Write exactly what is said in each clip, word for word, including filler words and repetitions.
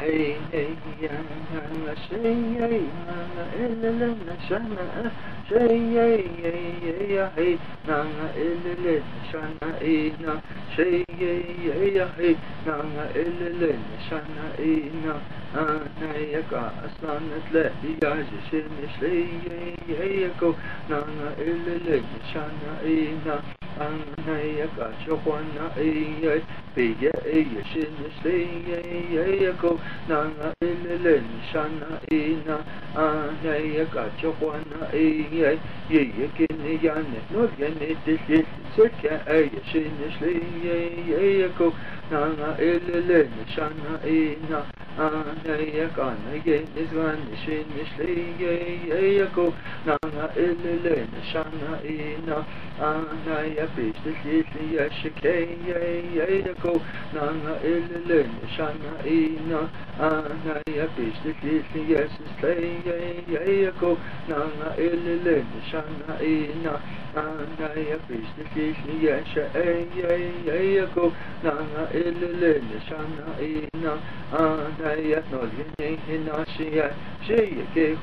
Hey, hey, ya, la, shay, hey, la, la, la, la, la, shana, shay, hey, hey, ya, hey, na, la, la, la, shana, eh, na, shay, hey, ya, hey, na, la, la, la, shana, eh, na, ana, ya, ka, aslan, la, ya, jishin, shay, hey, ya, ko, na, la, la, la, shana, eh, na, ana, ya, ka, chokwana, eh, be, ya, eh, shin, shay, hey, ya, ko, Nanga ilele shana ina ana ya kachwana iya ye ye kene yane no yane tisi seka ay shinishli ye ye ko nanga ilele shana ina ana ya kana ye niswan shinishli ye ye ko nanga ilele shana ina ana ya bistisi ya shike ye ye ko nanga ilele shana ina ana ya bishti kisi yes stay ya ya ko nanga ilele shana ina ana ya bishti kisi yes ya ya ya ko nanga ilele shana ina ana ya no yene hina shiya shiya ke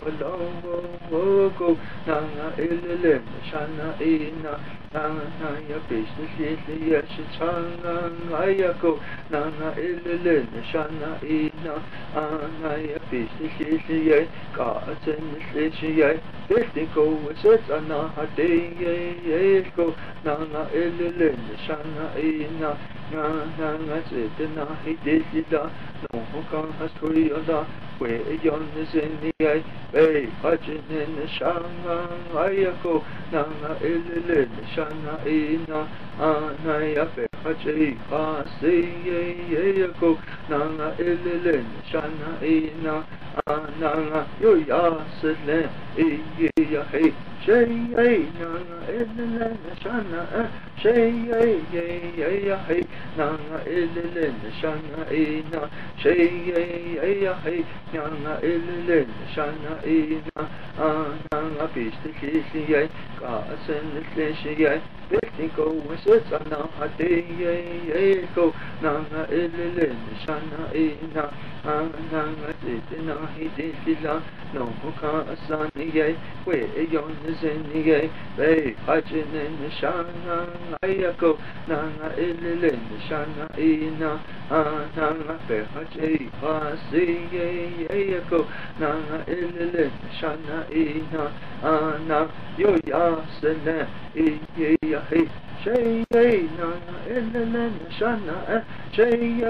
kholo ko nanga ilele shana ina ana ya bishti kisi yes changa ya ko nanga ilele shana ina ana ya bishti kisi ye ka aten slishi ye bishti ko wits ana hade ye ye ko nanga ilele shana ina nanga zitna hidisi da no ka hasuri da we yon zini ye be hajin shanga ayako nanga ilele shana ina ana ya be haji kasi ye ye ko nanga ilele shana ina ananga yo ya sele e ya hey shay ay nanga ilele shana shay ay ya hey nanga ilele shana ina shay ay ya hey nanga ilele shana ina ananga bishti kisi ye ka sen slishi ye bishti ko wits ana hade ye ko nanga ilele shana ina ananga zitna hidisila no ka asani ye we yon zeni ye be hajin shana ayako nanga ilele shana ina ananga be haji asi ye ko nanga ilele shana ina ana yo ya sene e ya hey shay nanga ilele shana shay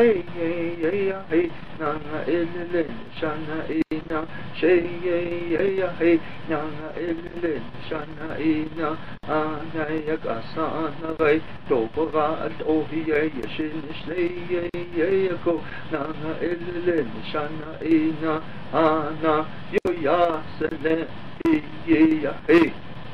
ya hey nanga ilele shana ina shay ya hey nanga ilele shana ina ana ya kasana gai to ga to ye shin shlay ye ko nanga ilele shana ina ana yo ya sene e ya hey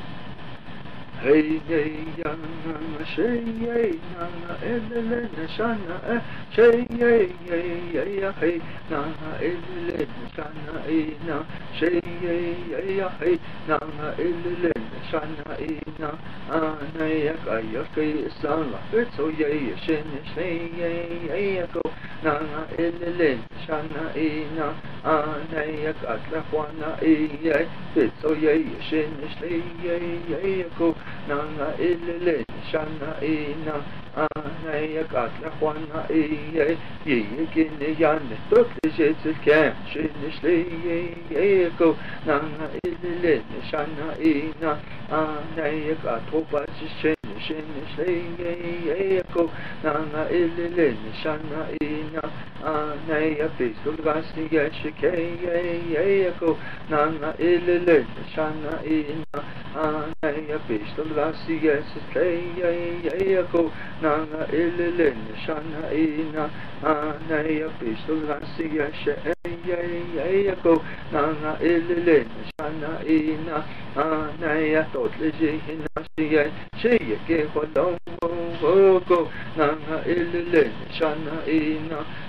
hey hey ya shay nanga ilele shana shay ya hey nanga ilele shana ina shay ya hey nanga ilele shana ina ana ya kaya kai sala so ye shin shay ya ko nanga ilele shana ina ana ya katla kwana ye so ye shin shay ya ko nanga ilele shana ina ana ya katla kwana ye ye kine yane tokle jetsil kem shin shay ye ko nanga ilele shana ina ana ya katoba shin shin shay ye ko nanga ilele shana ina ana ya pisul gasi ye shike ye ko nanga ilele shana ina ana ya pisul gasi ye shike ye ko nanga ilele shana ina ana ya pisul gasi ye shike ye ko nanga ilele shana ina ana ya totle jihina ye shiye ke kolom ko nanga ilele shana ina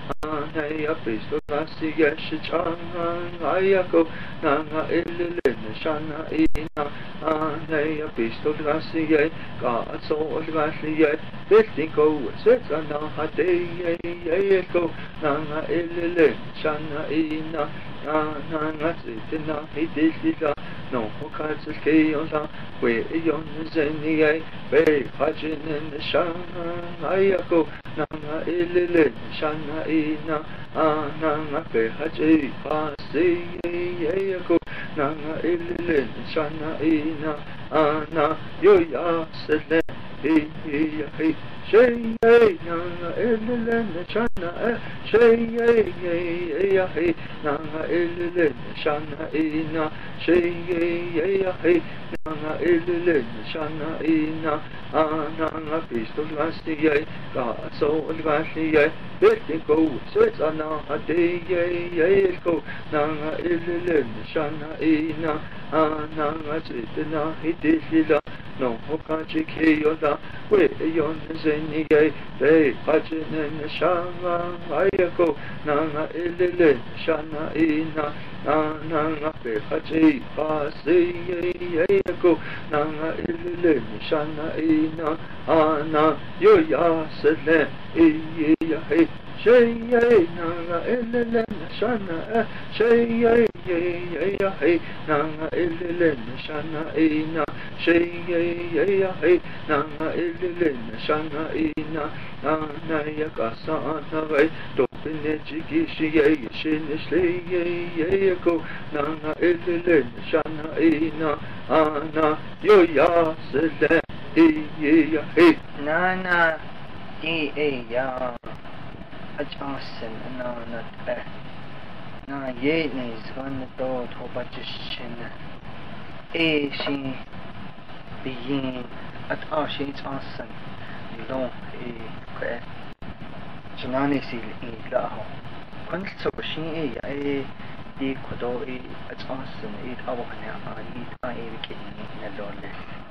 Anaya Pisto Rasi Yeshichan Ayako Nanga Ililin Shana Ina Anaya Pisto Rasi Ye God so Rasi Ye Bistinko Setsana Hade Yeko Nanga Ililin Shana Ina Nanga Sitina Hidisita No Hokatsu Keyosa We Yon Zeni Be Hajin in the Shana Ayako Nanga Ililin Shana Ina Nanga Be Haji Pasi Yeko Nanga Ililin Shana Ina Ana Yoya Sele Hey Shay Nanga Ililin Shana Shay Hey Nanga Ililin Shana Ina Shay Hey Nanga Ililin Shana Ina Nanga Pisto Rasi God so Rasi Bitiko Setsana Hade Yeko Nanga Ililin Shana Ina Nanga Sitina Hidisila No Hokachi Keyoda We Yon Zeni Be Hajin in Shana Ayako Nanga Ililin Shana Ina Nanga Be Haji Pasi Yeko Nanga Ililin Shana Ina Ana Yoya Sele Iya Hey Shay Nanga Ililin Shana Shay Hey Nanga Ililin Shana Ina Shay Hey Nanga Ililin Shana Ina Naya Kasana Ray Dopine Jigishi Shinishli Yeko Nanga Ililin Shana Ina Ana Yoya Sele Iya Hey Nana Di Eya Ajasin Nana Te Na Ye Nis Van Do Tobachishin E Shi Being at Ashi Asan Long E Kwe Janani Sil E Laho Quantso Shi E Di Kodo E Ajasin E Awakana E I Kin Nadole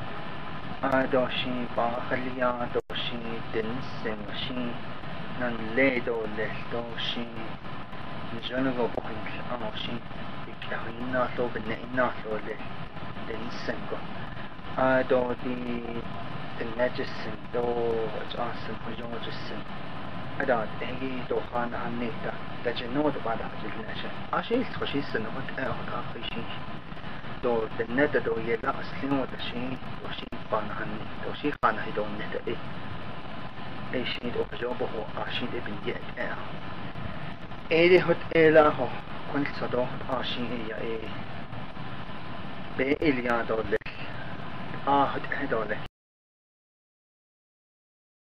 Adoshi Bahalia Doshi Densen Shi Nan Ledo Doshi General Point Ashi Karina Logan Nato Densen Go Ado the the Najison Do Johnson Hojojison Adad Egi Do Hana Hanita that you know about Nation Ashi is for she's an what else Do the net do ye last thing with the she or she ban honey do she fan I don't net it a sheet of job or Ashi de be yet air Edi hot ela ho Quantado Ashi a Be Ilia do Ah, hot head on it.